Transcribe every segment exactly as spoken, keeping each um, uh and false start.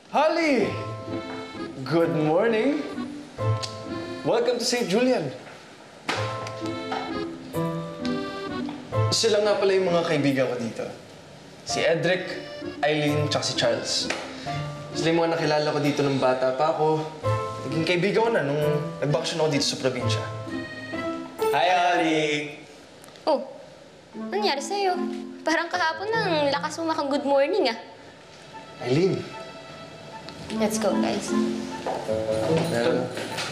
Holly! Good morning! Welcome to Saint Julian. Sila nga pala yung mga kaibigan ko dito. Si Edric, Eileen, tsaka si Charles. Sila yung mga nakilala ko dito nung bata pa ako. Naging kaibigan ko na nung nag-vacation ako dito sa probinsya. Hi, Holly! Oh, ano nangyari sa'yo? Parang kahapon ang lakas mo makang good morning, ah. Eileen. Let's go, guys. Uh,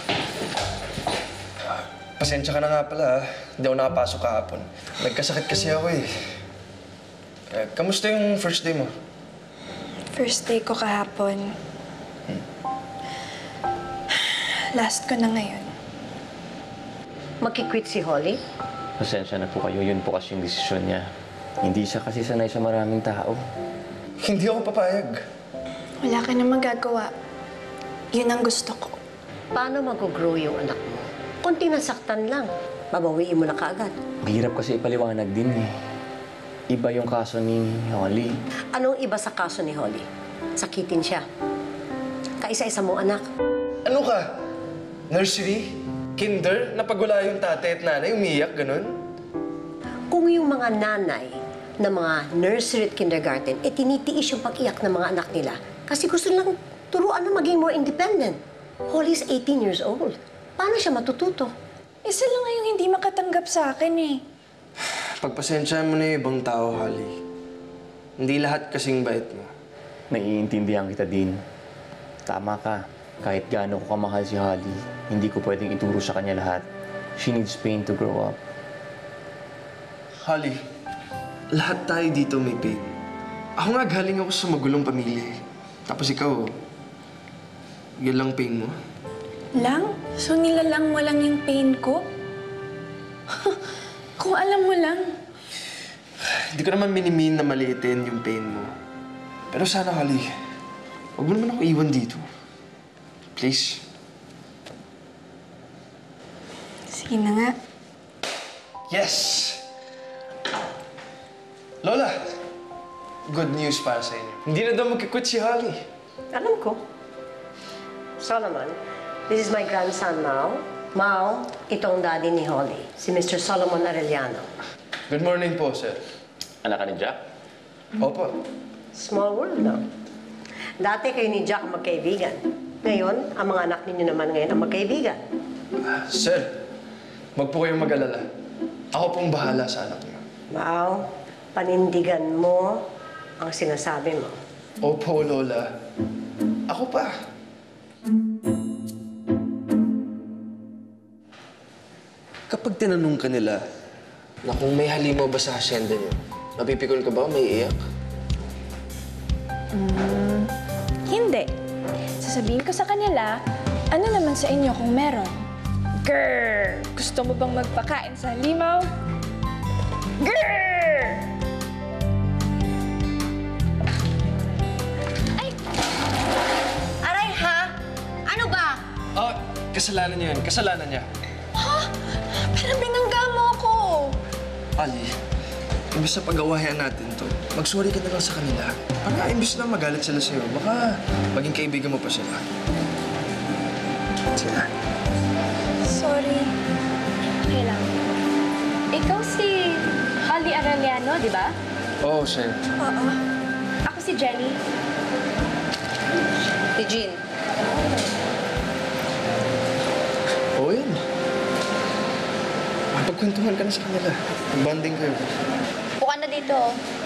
pasensya ka na nga pala, ah. Hindi ako nakapasok kahapon. Nagkasakit kasi ako eh. Uh, kamusta yung first day mo? First day ko kahapon. Hmm. Last ko na ngayon. Magkikwit si Holly? Pasensya na po kayo. Yun po kasi yung desisyon niya. Hindi siya kasi sanay sa maraming tao. Hindi ako papayag. Wala ka na magagawa. Yun ang gusto ko. Paano mag-grow yung anak mo? Kunti nasaktan lang. Babawiin mo na kaagad. Mahirap kasi ipaliwanag din eh. Iba yung kaso ni Holly. Anong iba sa kaso ni Holly? Sakitin siya. Kaisa-isa mong anak. Ano ka? Nursery? Kinder? Napagwala yung tatay at nanay? Umiyak? Ganun? Kung yung mga nanay na mga nursery at kindergarten, eh tinitiis yung pag-iyak ng mga anak nila kasi gusto lang turuan na maging more independent. Holly's eighteen years old. Paano siya matututo? Isa lang nga yung hindi makatanggap sa akin eh. Pagpasensyahan mo na yung ibang tao, Holly. Hindi lahat kasing bait mo. Naiintindihan kita din. Tama ka. Kahit gaano ko kamahal si Holly, hindi ko pwedeng ituro sa kanya lahat. She needs pain to grow up. Holly, lahat tayo dito may pain. Ako nga galing ako sa magulong pamilya eh. Tapos ikaw, yan lang pain mo. Lang? So nilalang mo lang yung pain ko? Kung alam mo lang. Hindi ko naman minimin na maliitin yung pain mo. Pero sana, Holly, huwag mo naman ako iwan dito. Please. Sige na nga. Yes! Lola, good news para sa inyo. Hindi na daw magkikwit si Holly. Alam ko. Solomon, this is my grandson, Mao. Mao, itong daddy ni Holly, si Mister Solomon Arellano. Good morning po, sir. Anak ka ni Jack? Opo. Small world, no? Dati kayo ni Jack magkaibigan. Ngayon, ang mga anak ninyo naman ngayon ang magkaibigan. Uh, sir, wag po kayong mag-alala. Ako pong bahala sa anak niyo. Mao, panindigan mo ang sinasabi mo. Opo, Lola. Ako pa. Kapag tinanong ka nila na kung may halimaw ba sa hasyenda niyo, mapipikon ka ba o may iyak? Mm, hindi. Sasabihin ko sa kanila, ano naman sa inyo kung meron? Grrr! Gusto mo bang magpakain sa halimaw? Grrr! Ay! Aray, ha? Ano ba? Ah, kasalanan niya yun. Kasalanan niya. Ha? Pero binangga mo ako! Ali, imbis na pag-awayan natin to, mag-sorry ka na lang sa kanila. Para imbis na magalit sila sa'yo, baka maging kaibigan mo pa sila. Sige na. Sorry. Okay lang. Ikaw si Holly Arellano, di ba? Oo, sir. Oo. Ako si Jenny. Si Jean. Oo, yun. Pagkwentuhan ka na sa kanila. Bonding kayo. Buka na dito, oh.